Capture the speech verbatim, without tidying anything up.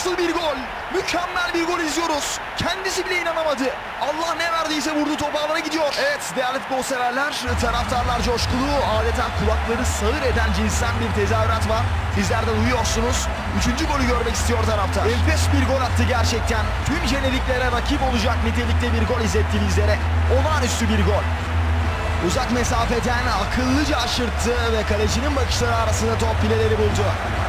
Nasıl bir gol? Mükemmel bir gol izliyoruz. Kendisi bile inanamadı. Allah ne verdiyse vurdu, top ağlara gidiyor. Evet değerli futbol severler, taraftarlar coşkulu. Adeta kulakları sağır eden cinsten bir tezahürat var. Sizler de duyuyorsunuz. Üçüncü golü görmek istiyor taraftar. Enfes bir gol attı gerçekten. Tüm jeneriklere rakip olacak nitelikte bir gol izletti bizlere. Olağanüstü bir gol. Uzak mesafeden akıllıca aşırttı ve kalecinin bakışları arasında top pileleri buldu.